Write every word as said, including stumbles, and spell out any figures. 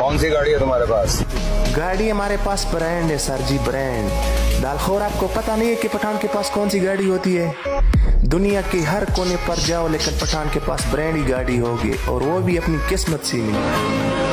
कौन सी गाड़ी है तुम्हारे पास? गाड़ी हमारे पास ब्रांड है सर जी, ब्रांड। दालखोर आपको पता नहीं है कि पठान के पास कौन सी गाड़ी होती है? दुनिया के हर कोने पर जाओ लेकिन पठान के पास ब्रांड ही गाड़ी होगी, और वो भी अपनी किस्मत सी नहीं।